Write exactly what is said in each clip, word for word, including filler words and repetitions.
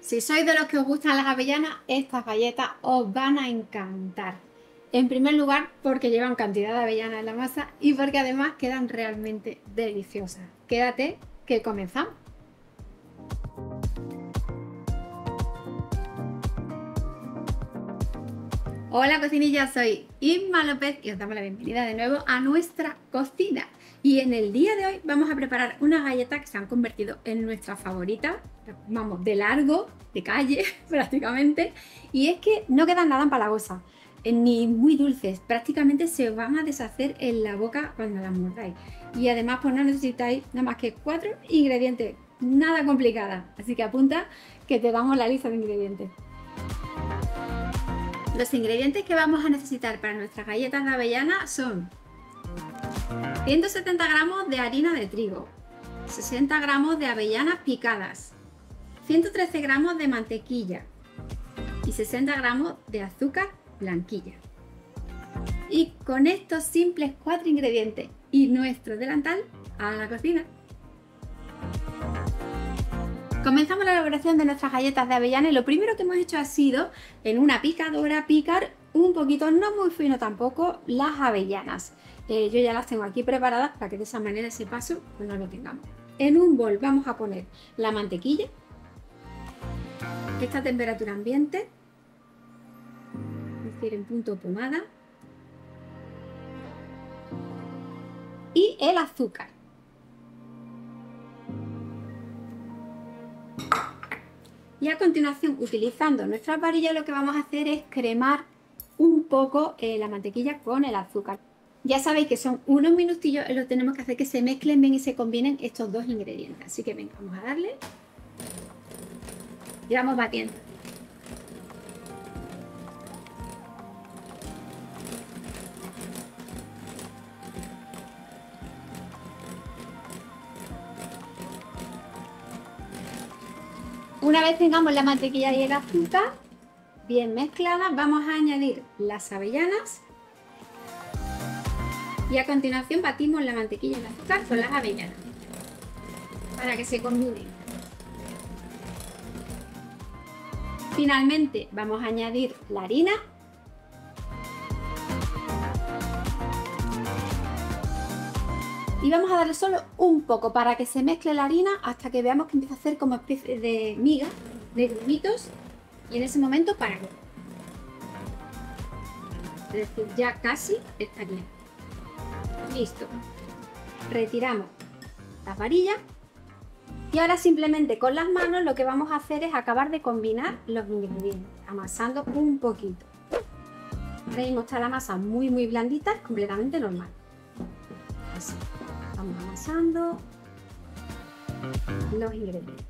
Si sois de los que os gustan las avellanas, estas galletas os van a encantar. En primer lugar, porque llevan cantidad de avellanas en la masa y porque además quedan realmente deliciosas. Quédate, que comenzamos. Hola cocinilla, soy Inma López y os damos la bienvenida de nuevo a nuestra cocina. Y en el día de hoy vamos a preparar unas galletas que se han convertido en nuestras favoritas, vamos, de largo, de calle prácticamente. Y es que no quedan nada empalagosas, ni muy dulces, prácticamente se van a deshacer en la boca cuando las mordáis. Y además pues no necesitáis nada más que cuatro ingredientes, nada complicada. Así que apunta que te damos la lista de ingredientes. Los ingredientes que vamos a necesitar para nuestras galletas de avellana son ciento setenta gramos de harina de trigo, sesenta gramos de avellanas picadas, ciento trece gramos de mantequilla y sesenta gramos de azúcar blanquilla. Y con estos simples cuatro ingredientes y nuestro delantal, a la cocina. Comenzamos la elaboración de nuestras galletas de avellana y lo primero que hemos hecho ha sido, en una picadora, picar un poquito, no muy fino tampoco, las avellanas. Eh, yo ya las tengo aquí preparadas para que de esa manera ese paso pues no lo tengamos. En un bol vamos a poner la mantequilla, esta temperatura ambiente, es decir, en punto pomada, y el azúcar. Y a continuación, utilizando nuestras varillas, lo que vamos a hacer es cremar un poco eh, la mantequilla con el azúcar. Ya sabéis que son unos minutillos en los que tenemos que hacer que se mezclen bien y se combinen estos dos ingredientes. Así que venga, vamos a darle. Y vamos batiendo. Una vez tengamos la mantequilla y el azúcar bien mezcladas, vamos a añadir las avellanas y a continuación batimos la mantequilla y el azúcar con las avellanas para que se combinen. Finalmente vamos a añadir la harina y vamos a darle solo un poco para que se mezcle la harina hasta que veamos que empieza a hacer como especie de miga, de grumitos, y en ese momento paramos. Es decir, ya casi está aquí. Listo. Retiramos las varillas y ahora simplemente con las manos lo que vamos a hacer es acabar de combinar los ingredientes, amasando un poquito. Ahora mismo está la masa muy muy blandita, es completamente normal. Así. Vamos amasando los ingredientes.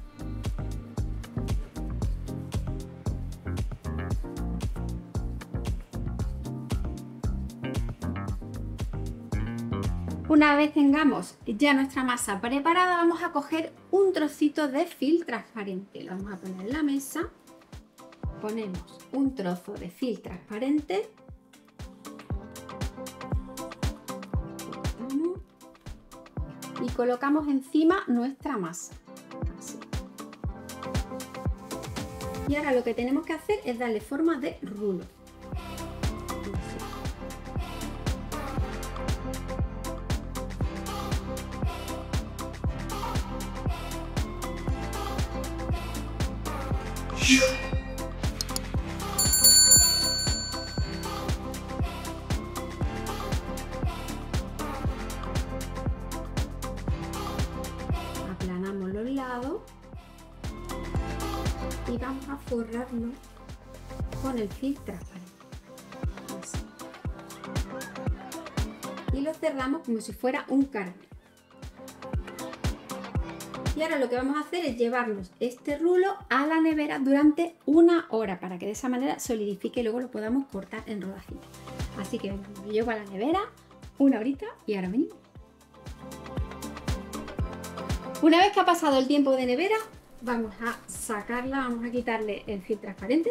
Una vez tengamos ya nuestra masa preparada, vamos a coger un trocito de film transparente. Lo vamos a poner en la mesa. Ponemos un trozo de film transparente. Y colocamos encima nuestra masa. Así. Y ahora lo que tenemos que hacer es darle forma de rulo. Así. Aplanamos los lados y vamos a forrarlo con el film transparente. Así. Y lo cerramos como si fuera un caramelo. Y ahora lo que vamos a hacer es llevarnos este rulo a la nevera durante una hora para que de esa manera solidifique y luego lo podamos cortar en rodajitas. Así que venga, lo llevo a la nevera una horita y ahora venimos. Una vez que ha pasado el tiempo de nevera, vamos a sacarla, vamos a quitarle el film transparente.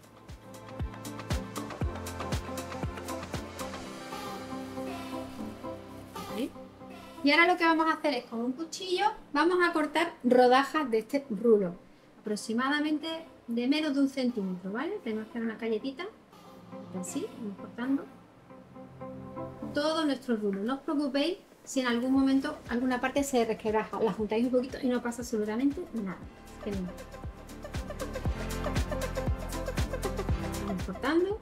¿Vale? Y ahora lo que vamos a hacer es con un cuchillo, vamos a cortar rodajas de este rulo. aproximadamente de menos de un centímetro, ¿vale? Tenemos que hacer una galletita, así, vamos cortando todo nuestro rulo. No os preocupéis si en algún momento alguna parte se resquebraja, la juntáis un poquito y no pasa absolutamente nada. Vamos cortando.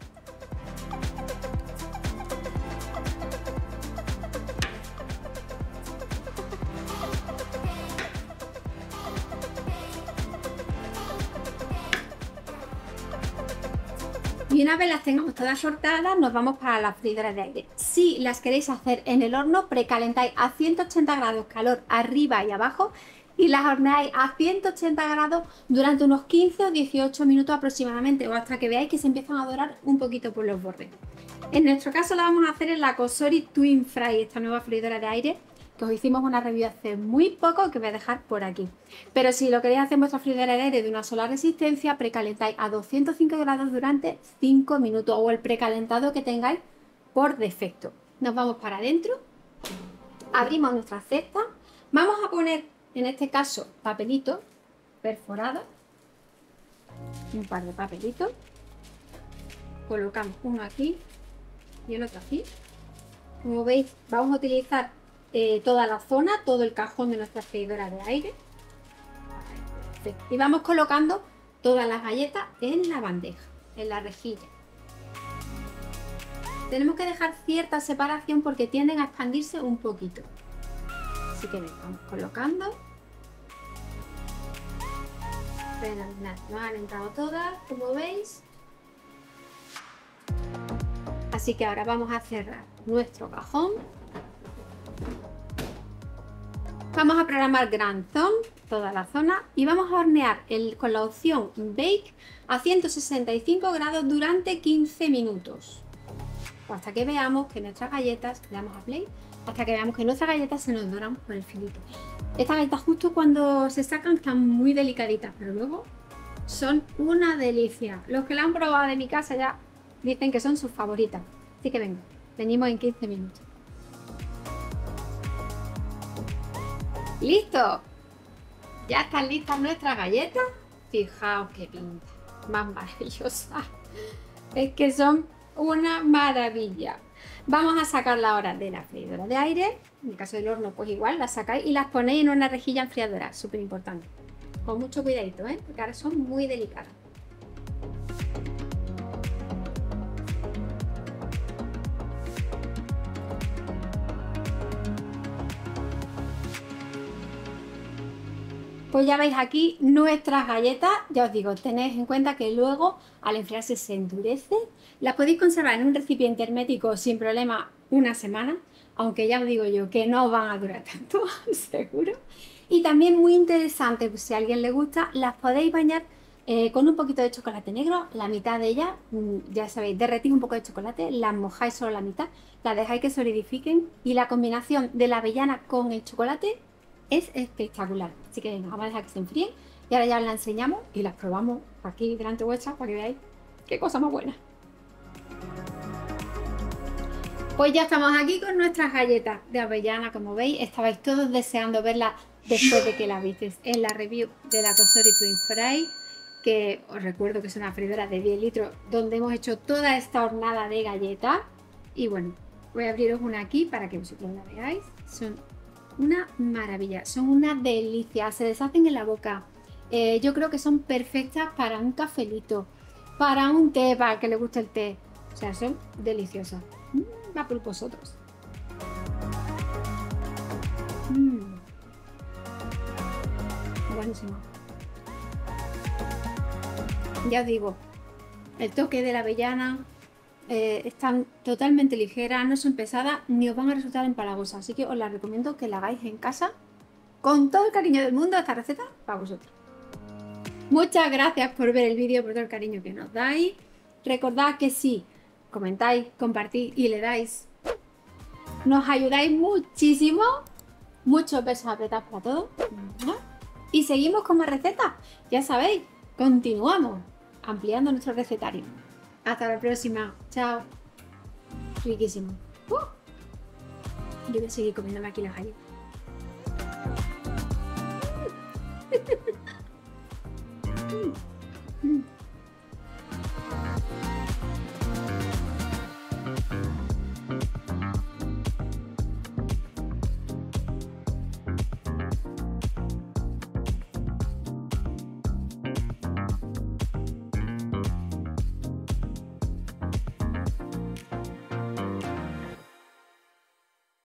Y una vez las tengamos todas cortadas, nos vamos para las freidoras de aire. Si las queréis hacer en el horno, precalentáis a ciento ochenta grados calor arriba y abajo y las horneáis a ciento ochenta grados durante unos quince o dieciocho minutos aproximadamente, o hasta que veáis que se empiezan a dorar un poquito por los bordes. En nuestro caso la vamos a hacer en la Cosori Twin Fry, esta nueva freidora de aire, que os hicimos una review hace muy poco, que voy a dejar por aquí. Pero si lo queréis hacer en vuestra freidora de aire de una sola resistencia, precalentáis a doscientos cinco grados durante cinco minutos, o el precalentado que tengáis por defecto. Nos vamos para adentro, abrimos nuestra cesta, vamos a poner en este caso papelitos perforados, un par de papelitos, colocamos uno aquí y el otro aquí. Como veis, vamos a utilizar eh, toda la zona, todo el cajón de nuestra freidora de aire. Y vamos colocando todas las galletas en la bandeja, en la rejilla. Tenemos que dejar cierta separación porque tienden a expandirse un poquito. Así que vamos colocando. Fenomenal, nos han entrado todas, como veis. Así que ahora vamos a cerrar nuestro cajón. Vamos a programar Grand Zone, toda la zona, y vamos a hornear el, con la opción Bake a ciento sesenta y cinco grados durante quince minutos. O hasta que veamos que nuestras galletas, le damos a play, hasta que veamos que nuestras galletas se nos doran por el filito. Estas galletas justo cuando se sacan están muy delicaditas, pero luego son una delicia. Los que la han probado de mi casa ya dicen que son sus favoritas. Así que venga, venimos en quince minutos. ¡Listo! Ya están listas nuestras galletas. Fijaos qué pinta más maravillosa. Es que son una maravilla. Vamos a sacarla ahora de la freidora de aire. En el caso del horno, pues igual, las sacáis y las ponéis en una rejilla enfriadora. Súper importante. Con mucho cuidadito, ¿eh? Porque ahora son muy delicadas. Pues ya veis aquí nuestras galletas. Ya os digo, tenéis en cuenta que luego al enfriarse se endurecen. Las podéis conservar en un recipiente hermético sin problema una semana, aunque ya os digo yo que no van a durar tanto, seguro. Y también muy interesante, pues si a alguien le gusta, las podéis bañar eh, con un poquito de chocolate negro, la mitad de ella, ya sabéis, derretís un poco de chocolate, las mojáis solo la mitad, las dejáis que solidifiquen y la combinación de la avellana con el chocolate es espectacular. Así que venga, vamos a dejar que se enfríen y ahora ya os las enseñamos y las probamos aquí delante vuestra para que veáis qué cosa más buena. Pues ya estamos aquí con nuestras galletas de avellana, como veis, estabais todos deseando verlas después de que las visteis en la review de la Cosori Twin Fry, que os recuerdo que es una freidora de diez litros donde hemos hecho toda esta hornada de galletas. Y bueno, voy a abriros una aquí para que vosotros la veáis. Son una maravilla, son una delicia, se deshacen en la boca. Eh, yo creo que son perfectas para un cafelito, para un té, para el que le guste el té. O sea, son deliciosas. Mm, va por vosotros. Mm. Buenísimo. Ya os digo, el toque de la avellana, eh, están totalmente ligeras, no son pesadas ni os van a resultar empalagosas, así que os las recomiendo que la hagáis en casa con todo el cariño del mundo. Esta receta para vosotros. Muchas gracias por ver el vídeo, por todo el cariño que nos dais. Recordad que si comentáis, compartís y le dais, nos ayudáis muchísimo. Muchos besos apretados para todos. Y seguimos con más recetas. Ya sabéis, continuamos ampliando nuestro recetario. Hasta la próxima. Chao. Riquísimo. Uh. Yo voy a seguir comiéndome aquí las galletas.